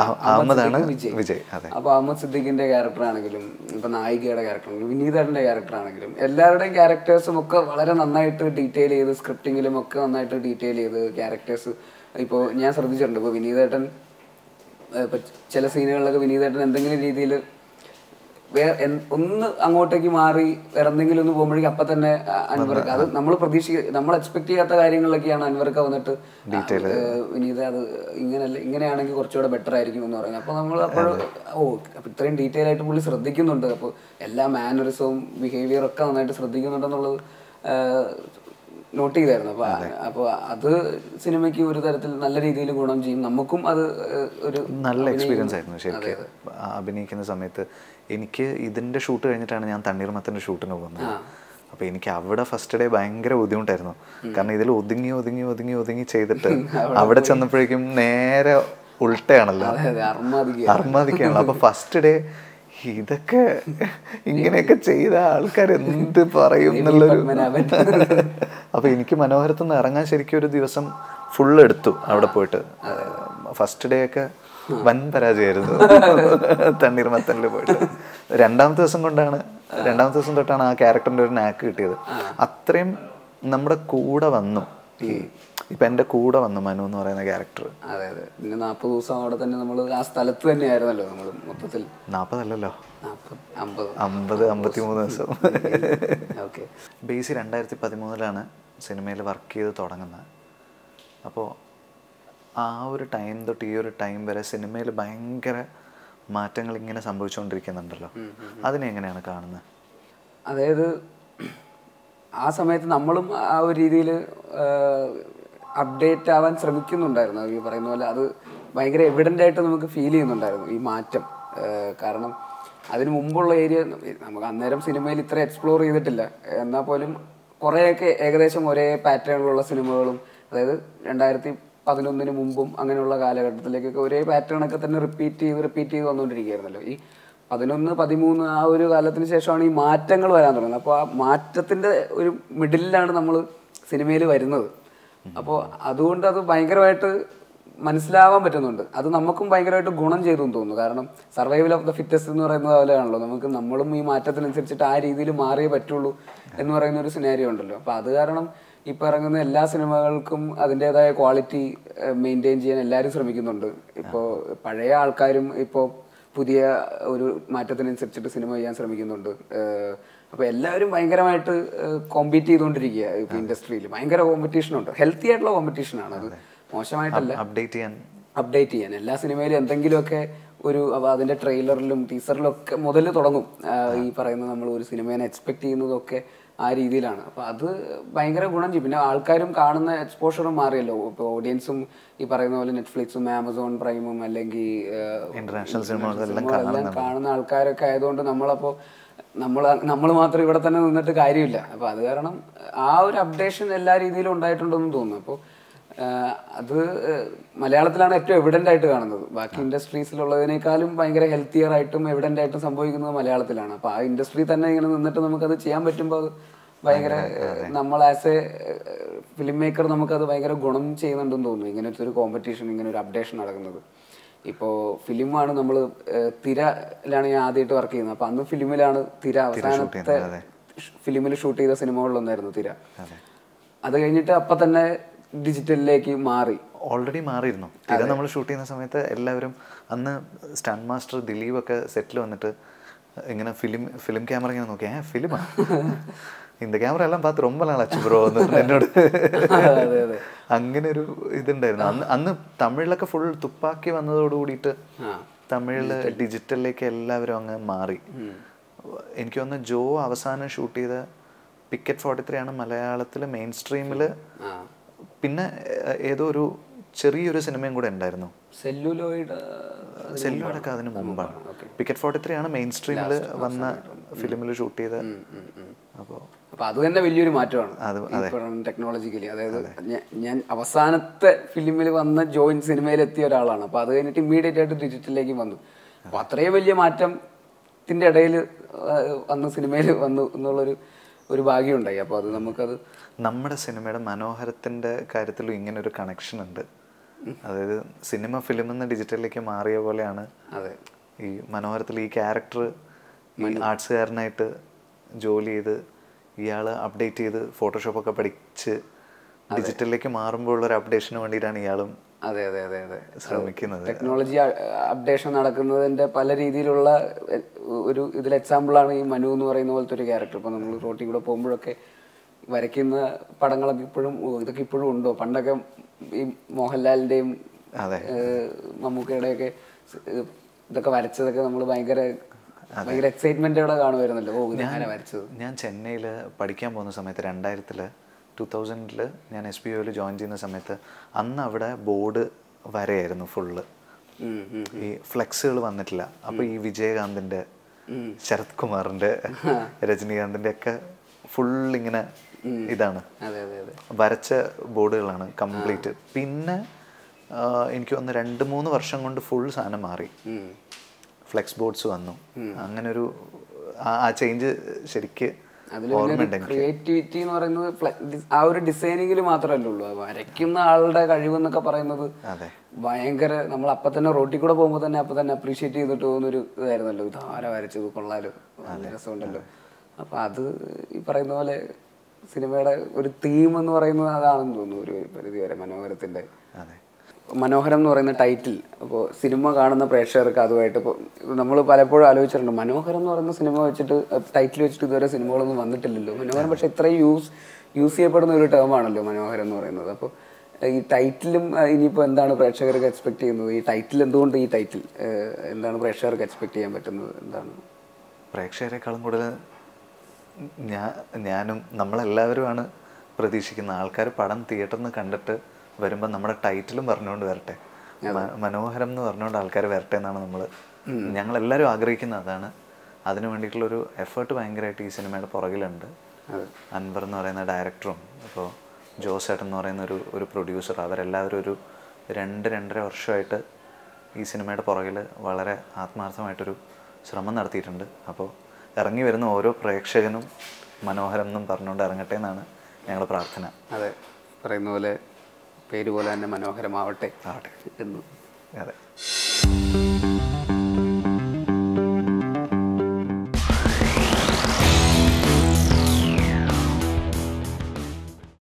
വിജയ്. അപ്പൊ അഹമ്മദ് സിദ്ദിഖിന്റെ ക്യാരക്ടർ ആണെങ്കിലും ഇപ്പൊ നായികയുടെ ക്യാരക്ടർ ആണെങ്കിലും വിനീതന്റെ ക്യാരക്ടർ ആണെങ്കിലും എല്ലാവരുടെയും ക്യാരക്ടേഴ്സും ഒക്കെ വളരെ നന്നായിട്ട് ഡീറ്റെയിൽ ചെയ്ത് സ്ക്രിപ്റ്റിങ്ങിലും ഒക്കെ നന്നായിട്ട് ഡീറ്റെയിൽ ചെയ്ത് ക്യാരക്ടേഴ്സ്. ഇപ്പോൾ ഞാൻ ശ്രദ്ധിച്ചിട്ടുണ്ട്, ഇപ്പോൾ വിനീതേട്ടൻ ഇപ്പൊ ചില സീനുകളിലൊക്കെ വിനീതേട്ടൻ എന്തെങ്കിലും രീതിയിൽ വേറെ ഒന്ന് അങ്ങോട്ടേക്ക് മാറി വേറെ എന്തെങ്കിലും ഒന്ന് പോകുമ്പോഴേക്കും അപ്പൊ തന്നെ അൻവർക്ക് അത് നമ്മൾ പ്രതീക്ഷ നമ്മൾ എക്സ്പെക്ട് ചെയ്യാത്ത കാര്യങ്ങളിലൊക്കെയാണ് അൻവർക്ക് വന്നിട്ട് വിനീത അത് ഇങ്ങനെയല്ല ഇങ്ങനെയാണെങ്കിൽ കുറച്ചുകൂടെ ബെറ്റർ ആയിരിക്കും എന്ന് പറയുന്നത്. അപ്പൊ നമ്മൾ അപ്പോൾ ഓ അപ്പൊ ഇത്രയും ഡീറ്റെയിൽ ആയിട്ട് പുള്ളി ശ്രദ്ധിക്കുന്നുണ്ട്, അപ്പോൾ എല്ലാ മാനറിസവും ബിഹേവിയറും ഒക്കെ നന്നായിട്ട് ശ്രദ്ധിക്കുന്നുണ്ടെന്നുള്ളത് നോട്ട് ചെയ്തായിരുന്നു. അപ്പൊ അപ്പൊ അത് സിനിമയ്ക്ക് ഒരു തരത്തിൽ നല്ല രീതിയിൽ ഗുണം ചെയ്യും, നമുക്കും അത് ഒരു നല്ല എക്സ്പീരിയൻസ് ആയിരുന്നു ശരിക്കും അഭിനയിക്കുന്ന സമയത്ത്. എനിക്ക് ഇതിന്റെ ഷൂട്ട് കഴിഞ്ഞിട്ടാണ് ഞാൻ തണ്ണീർമത്തന്റെ ഷൂട്ടിന് പോകുന്നത്. അപ്പൊ എനിക്ക് അവിടെ ഫസ്റ്റ് ഡേ ഭയങ്കര ബുദ്ധിമുട്ടായിരുന്നു, കാരണം ഇതിൽ ഒതുങ്ങി ഒതുങ്ങി ഒതുങ്ങി ഒതുങ്ങി ചെയ്തിട്ട് അവിടെ ചെന്നപ്പോഴേക്കും നേരെ ഉൾട്ടയാണല്ലോ, അർമാദിക്കാണല്ലോ. അപ്പൊ ഫസ്റ്റ് ഡേ ഇതൊക്കെ ഇങ്ങനെയൊക്കെ ചെയ്ത ആൾക്കാർ എന്ത് പറയും എന്നുള്ളൊരു അപ്പൊ എനിക്ക് മനോഹരത്തുനിന്ന് ഇറങ്ങാൻ ശരിക്കും ഒരു ദിവസം ഫുൾ എടുത്തു അവിടെ പോയിട്ട്. ഫസ്റ്റ് ഡേ ഒക്കെ വൻ പരാജയമായിരുന്നു തണ്ണീർമത്തനിൽ പോയിട്ട്. രണ്ടാമത്തെ ദിവസം കൊണ്ടാണ് രണ്ടാമത്തെ ദിവസം തൊട്ടാണ് ആ ക്യാരക്ടറിന്റെ ഒരു നാക്ക് കിട്ടിയത്. അത്രയും നമ്മുടെ കൂടെ വന്നു, ഈ ഇപ്പൊ എന്റെ കൂടെ വന്നു മനു എന്ന് പറയുന്ന ക്യാരക്ടർ. അതെ അതെ പിന്നെ നാപ്പത് ദിവസം അവിടെ തന്നെ നമ്മൾ ആ സ്ഥലത്ത് തന്നെയായിരുന്നല്ലോ നമ്മൾ മൊത്തത്തിൽ. നാപ്പതല്ലല്ലോ അമ്പത് അമ്പത് അമ്പത്തി മൂന്ന് ദിവസം. ബേസി രണ്ടായിരത്തി പതിമൂന്നിലാണ് സിനിമയിൽ വർക്ക് ചെയ്ത് തുടങ്ങുന്നത്. അപ്പോൾ ആ ഒരു ടൈം തൊട്ട് ഈ ഒരു ടൈം വരെ സിനിമയിൽ ഭയങ്കര മാറ്റങ്ങൾ ഇങ്ങനെ സംഭവിച്ചുകൊണ്ടിരിക്കുന്നുണ്ടല്ലോ, അതിനെ എങ്ങനെയാണ് കാണുന്നത്? അതായത് ആ സമയത്ത് നമ്മളും ആ ഒരു രീതിയിൽ അപ്ഡേറ്റ് ആവാൻ ശ്രമിക്കുന്നുണ്ടായിരുന്നു. ഈ പറയുന്ന പോലെ അത് ഭയങ്കര എവിഡൻ്റ് ആയിട്ട് നമുക്ക് ഫീൽ ചെയ്യുന്നുണ്ടായിരുന്നു ഈ മാറ്റം. കാരണം അതിന് മുമ്പുള്ള ഏരിയ നമുക്ക് അന്നേരം സിനിമയിൽ ഇത്ര എക്സ്പ്ലോർ ചെയ്തിട്ടില്ല, എന്നാൽ പോലും കുറേയൊക്കെ ഏകദേശം ഒരേ പാറ്റേണിലുള്ള സിനിമകളും, അതായത് രണ്ടായിരത്തി പതിനൊന്നിന് മുമ്പും അങ്ങനെയുള്ള കാലഘട്ടത്തിലേക്കൊക്കെ ഒരേ പാറ്റേണൊക്കെ തന്നെ റിപ്പീറ്റ് ചെയ്ത് റിപ്പീറ്റ് ചെയ്ത് വന്നുകൊണ്ടിരിക്കുകയായിരുന്നല്ലോ. ഈ പതിനൊന്ന് പതിമൂന്ന് ആ ഒരു കാലത്തിന് ശേഷമാണ് ഈ മാറ്റങ്ങൾ വരാൻ തുടങ്ങുന്നത്. അപ്പോൾ ആ മാറ്റത്തിൻ്റെ ഒരു മിഡിലാണ് നമ്മൾ സിനിമയിൽ വരുന്നത്. അപ്പോൾ അതുകൊണ്ട് അത് ഭയങ്കരമായിട്ട് മനസ്സിലാവാൻ പറ്റുന്നുണ്ട്. അത് നമുക്കും ഭയങ്കരമായിട്ട് ഗുണം ചെയ്തു എന്ന് തോന്നുന്നു. കാരണം സർവൈവൽ ഓഫ് ദ ഫിറ്റസ്റ്റ് എന്ന് പറയുന്നത് പോലെയാണല്ലോ, നമുക്ക് നമ്മളും ഈ മാറ്റത്തിനനുസരിച്ചിട്ട് ആ രീതിയിൽ മാറിയേ പറ്റുള്ളൂ എന്ന് പറയുന്ന ഒരു സിനാരിയോ ഉണ്ടല്ലോ. അപ്പോൾ അത് കാരണം ഇപ്പോൾ ഇറങ്ങുന്ന എല്ലാ സിനിമകൾക്കും അതിൻ്റെതായ ക്വാളിറ്റി മെയിൻറ്റെയിൻ ചെയ്യാൻ എല്ലാവരും ശ്രമിക്കുന്നുണ്ട്. ഇപ്പോൾ പഴയ ആൾക്കാരും ഇപ്പോൾ പുതിയ ഒരു മാറ്റത്തിനനുസരിച്ചിട്ട് സിനിമ ചെയ്യാൻ ശ്രമിക്കുന്നുണ്ട്. അപ്പോൾ എല്ലാവരും ഭയങ്കരമായിട്ട് കോമ്പീറ്റ് ചെയ്തുകൊണ്ടിരിക്കുക. ഇപ്പോൾ ഇൻഡസ്ട്രിയിൽ ഭയങ്കര കോമ്പറ്റീഷനുണ്ട്, ഹെൽത്തി ആയിട്ടുള്ള കോമ്പറ്റീഷനാണ്. അത് മോശമായിട്ടല്ല, അപ്ഡേറ്റ് ചെയ്യാൻ അപ്ഡേറ്റ് ചെയ്യാൻ എല്ലാ സിനിമയിലും എന്തെങ്കിലുമൊക്കെ ഒരു അപ്പോൾ അതിൻ്റെ ട്രെയിലറിലും ടീസറിലും ഒക്കെ മുതൽ തുടങ്ങും ഈ പറയുന്ന നമ്മൾ ഒരു സിനിമേനെ എക്സ്പെക്ട് ചെയ്യുന്നതൊക്കെ ആ രീതിയിലാണ്. അപ്പോൾ അത് ഭയങ്കര ഗുണം ചെയ്യും. പിന്നെ ആൾക്കാരും കാണുന്ന എക്സ്പോഷറും മാറിയല്ലോ. ഇപ്പോൾ ഓഡിയൻസും ഈ പറയുന്ന പോലെ നെറ്റ്ഫ്ലിക്സും ആമസോൺ പ്രൈമും അല്ലെങ്കിൽ ഇന്റർനാഷണൽ സിനിമകളെല്ലാം കാണുന്ന ആൾക്കാരൊക്കെ ആയതുകൊണ്ട് നമ്മളപ്പോൾ നമ്മൾ നമ്മൾ മാത്രം ഇവിടെ തന്നെ നിന്നിട്ട് കാര്യമില്ല. അപ്പോൾ അത് കാരണം ആ ഒരു അപ്ഡേഷൻ എല്ലാ രീതിയിലും ഉണ്ടായിട്ടുണ്ടെന്ന് തോന്നുന്നു. അപ്പോൾ അത് മലയാളത്തിലാണ് ഏറ്റവും എവിഡൻ്റ് ആയിട്ട് കാണുന്നത്. ബാക്കി ഇൻഡസ്ട്രീസിലുള്ളതിനേക്കാളും ഭയങ്കര ഹെൽത്തിയർ ആയിട്ടും എവിഡൻ്റ് ആയിട്ടും സംഭവിക്കുന്നത് മലയാളത്തിലാണ്. അപ്പോൾ ആ ഇൻഡസ്ട്രി തന്നെ ഇങ്ങനെ നിന്നിട്ട് നമുക്കത് ചെയ്യാൻ പറ്റുമ്പോൾ അത് ഭയങ്കര നമ്മൾ ആസ് എ ഫിലിം മേക്കർ നമുക്കത് ഭയങ്കര ഗുണം ചെയ്യുന്നുണ്ടെന്ന് തോന്നുന്നു, ഇങ്ങനത്തെ ഒരു കോമ്പറ്റീഷൻ, ഇങ്ങനെ ഒരു അപ്ഡേഷൻ നടക്കുന്നത്. ഇപ്പോൾ ഫിലിമാണ് നമ്മൾ തിരയിലാണ് ഞാൻ ആദ്യമായിട്ട് വർക്ക് ചെയ്യുന്നത്. അപ്പോൾ അന്ന് ഫിലിമിലാണ് തിര അവസാനത്തെ ഫിലിമിൽ ഷൂട്ട് ചെയ്ത സിനിമകളിലൊന്നായിരുന്നു തിര. അത് കഴിഞ്ഞിട്ട് അപ്പം തന്നെ ഡിജിറ്റലിലേക്ക് മാറി. ഓൾറെഡി മാറിയിരുന്നു. തിര നമ്മൾ ഷൂട്ട് ചെയ്യുന്ന സമയത്ത് എല്ലാവരും അന്ന് സ്റ്റണ്ട് മാസ്റ്റർ ദിലീപ് ഒക്കെ സെറ്റിൽ വന്നിട്ട് ഇങ്ങനെ ഫിലിം ഫിലിം ക്യാമറ ഇങ്ങനെ നോക്കി, ഏ ഫിലിമാ இந்த ക്യാമറ എല്ലാം പാത്ത് ரொம்ப നാളാച്ചു ബ്രോ എന്ന് എന്നോട് അങ്ങനെ ഒരു ഇതുണ്ടായിരുന്നു അന്ന്. അന്ന് തമിഴിലൊക്കെ ഫുൾ തുപ്പാക്കി വന്നതോട് കൂടിയിട്ട് തമിഴില് ഡിജിറ്റലിലേക്ക് എല്ലാവരും അങ്ങ് മാറി. എനിക്ക് തോന്നുന്നു ജോ അവസാനം ഷൂട്ട് ചെയ്ത പിക്കറ്റ് ഫോർട്ടി ത്രീ ആണ് മലയാളത്തില് മെയിൻ സ്ട്രീമില്. പിന്നെ ഏതോ ഒരു ചെറിയൊരു സിനിമയും കൂടെ ഉണ്ടായിരുന്നു, സെല്ലുലോയിഡ്. സെല്ലുലോയിഡൊക്കെ അതിന് മുമ്പാണ്. പിക്കറ്റ് ഫോർട്ടി ത്രീ ആണ് മെയിൻ സ്ട്രീമിൽ വന്ന ഫിലിമിൽ ഷൂട്ട് ചെയ്ത. അപ്പോൾ അപ്പോൾ അത് തന്നെ വലിയൊരു മാറ്റമാണ് ടെക്നോളജിക്കലി. അതായത് ഞാൻ അവസാനത്തെ ഫിലിമിൽ വന്ന ജോയിൻ സിനിമയിൽ എത്തിയ ഒരാളാണ്. അപ്പോൾ അത് കഴിഞ്ഞിട്ട് ഇമ്മീഡിയറ്റ് ആയിട്ട് ഡിജിറ്റലിലേക്ക് വന്നു. അപ്പോൾ അത്രയും വലിയ മാറ്റത്തിൻ്റെ ഇടയിൽ വന്ന് സിനിമയിൽ വന്നു എന്നുള്ളൊരു ഒരു ഭാഗ്യമുണ്ടായി. അപ്പോൾ അത് നമുക്കത് നമ്മുടെ സിനിമയുടെ മനോഹരത്തിൻ്റെ കാര്യത്തിലും ഇങ്ങനെ ഒരു കണക്ഷൻ ഉണ്ട്. അതായത് സിനിമ ഫിലിമിൽ നിന്ന് ഡിജിറ്റലിലേക്ക് മാറിയ പോലെയാണ് അതെ ഈ മനോഹരത്തിൽ ഈ ക്യാരക്ടർ ഈ ആർട്സുകാരനായിട്ട് ജോലി ചെയ്ത് ഇയാൾ അപ്ഡേറ്റ് ചെയ്ത് ഫോട്ടോഷോപ്പൊക്കെ പഠിച്ച് ഡിജിറ്റലിലേക്ക് മാറുമ്പോൾ ഉള്ളൊരു അപ്ഡേഷന് വേണ്ടിയിട്ടാണ് ഇയാളും അതെ അതെ അതെ അതെ ശ്രമിക്കുന്നത്. ടെക്നോളജി അപ്ഡേഷൻ നടക്കുന്നതിൻ്റെ പല രീതിയിലുള്ള ഒരു ഇതിൽ എക്സാമ്പിളാണ് ഈ മനു എന്ന് പറയുന്ന പോലത്തെ ഒരു ക്യാരക്ടർ. ഇപ്പോൾ നമ്മൾ റോട്ടിൽ കൂടെ പോകുമ്പോഴൊക്കെ വരയ്ക്കുന്ന പടങ്ങളൊക്കെ ഇപ്പോഴും ഇതൊക്കെ ഇപ്പോഴും ഉണ്ടോ? പണ്ടൊക്കെ ഈ മോഹൻലാലിൻ്റെയും മമ്മൂക്കയുടെയൊക്കെ ഇതൊക്കെ വരച്ചതൊക്കെ നമ്മൾ ഭയങ്കര ഭയങ്കര എക്സൈറ്റ്മെൻറ്റോടെ കാണുമായിരുന്നല്ലോ. ഓ ഇതാരാ വരച്ചത്. ഞാൻ ചെന്നൈയിൽ പഠിക്കാൻ പോകുന്ന സമയത്ത് രണ്ടായിരത്തിൽ ടു തൗസൻഡിൽ ഞാൻ എസ് പി ഒയിൽ ജോയിൻ ചെയ്യുന്ന സമയത്ത് അന്ന് അവിടെ ബോർഡ് വരയായിരുന്നു ഫുള്ള്. ഈ ഫ്ലെക്സുകൾ വന്നിട്ടില്ല. അപ്പോൾ ഈ വിജയകാന്തിൻ്റെ, ശരത് കുമാറിൻ്റെ, രജനീകാന്തിൻ്റെ ഒക്കെ ഫുൾ ഇങ്ങനെ ഇതാണ് വരച്ച ബോർഡുകളാണ് കംപ്ലീറ്റ്. പിന്നെ എനിക്ക് തോന്നുന്നു രണ്ട് മൂന്ന് വർഷം കൊണ്ട് ഫുൾ സാധനം മാറി, ഫ്ലെക്സ് ബോർഡ്സ് വന്നു. അങ്ങനെ ഒരു ആ ചേഞ്ച് ശരിക്ക് ക്രിയേറ്റിവിറ്റി എന്ന് പറയുന്നത് ആ ഒരു ഡിസൈനിങ്ങിൽ മാത്രമല്ലേ ഉള്ളൂ. വരയ്ക്കുന്ന ആളുടെ കഴിവെന്നൊക്കെ പറയുന്നത് ഭയങ്കര, നമ്മൾ അപ്പം തന്നെ റോട്ടിൽ കൂടെ പോകുമ്പോൾ തന്നെ അപ്പം തന്നെ അപ്രീഷിയേറ്റ് ചെയ്തിട്ട് പോകുന്നൊരു ഇതായിരുന്നല്ലോ. ഇത് ആരാ വരച്ചത്, കൊള്ളാലോ, നല്ല രസമുണ്ടല്ലോ. അപ്പം അത് ഈ പറയുന്ന പോലെ സിനിമയുടെ ഒരു തീം എന്ന് പറയുന്നത് അതാണെന്ന് തോന്നുന്നു ഒരു പരിധി വരെ മനോഹരത്തിൻ്റെ. മനോഹരം എന്ന് പറയുന്ന ടൈറ്റിൽ അപ്പോൾ സിനിമ കാണുന്ന പ്രേക്ഷകർക്ക് അതുമായിട്ട് ഇപ്പോൾ നമ്മൾ പലപ്പോഴും ആലോചിച്ചിട്ടുണ്ട്, മനോഹരം എന്ന് പറയുന്ന സിനിമ വെച്ചിട്ട് ടൈറ്റിൽ വെച്ചിട്ട് ഇതുവരെ സിനിമകളൊന്നും വന്നിട്ടില്ലല്ലോ. മനോഹരം പക്ഷേ ഇത്രയും യൂസ് യൂസ് ചെയ്യപ്പെടുന്ന ഒരു ടേമാണല്ലോ മനോഹരം എന്ന് പറയുന്നത്. അപ്പോൾ ഈ ടൈറ്റിലും ഇനിയിപ്പോൾ എന്താണ് പ്രേക്ഷകർക്ക് എക്സ്പെക്ട് ചെയ്യുന്നത്? ഈ ടൈറ്റിൽ എന്തുകൊണ്ട് ഈ ടൈറ്റിൽ എന്താണ് പ്രേക്ഷകർക്ക് എക്സ്പെക്ട് ചെയ്യാൻ പറ്റുന്നത്? എന്താണ് പ്രേക്ഷകരെക്കാളും കൂടുതൽ ഞാൻ ഞാനും നമ്മളെല്ലാവരുമാണ് പ്രതീക്ഷിക്കുന്നത്. ആൾക്കാർ പടം തിയേറ്ററിൽ നിന്ന് കണ്ടിട്ട് വരുമ്പോൾ നമ്മുടെ ടൈറ്റിലും പറഞ്ഞുകൊണ്ട് വരട്ടെ, മനോഹരം എന്ന് പറഞ്ഞുകൊണ്ട് ആൾക്കാർ വരട്ടെ എന്നാണ് നമ്മൾ ഞങ്ങളെല്ലാവരും ആഗ്രഹിക്കുന്നത്. അതാണ്. അതിന് വേണ്ടിയിട്ടുള്ളൊരു എഫേർട്ട് ഭയങ്കരമായിട്ട് ഈ സിനിമയുടെ പുറകിലുണ്ട്. അൻവർ എന്ന് പറയുന്ന ഡയറക്ടറും ഇപ്പോൾ ജോസേട്ടൻ എന്ന് പറയുന്ന ഒരു ഒരു പ്രൊഡ്യൂസർ, അവരെല്ലാവരും ഒരു രണ്ട് രണ്ടര വർഷമായിട്ട് ഈ സിനിമയുടെ പുറകിൽ വളരെ ആത്മാർത്ഥമായിട്ടൊരു ശ്രമം നടത്തിയിട്ടുണ്ട്. അപ്പോൾ ഇറങ്ങി വരുന്ന ഓരോ പ്രേക്ഷകനും മനോഹരം എന്നും പറഞ്ഞുകൊണ്ട് ഇറങ്ങട്ടെ എന്നാണ് ഞങ്ങളുടെ പ്രാർത്ഥന. അതെ, പറയുന്ന പോലെ പേര് പോലെ തന്നെ മനോഹരമാവട്ടെ ആവട്ടെ എന്ന്. അതെ.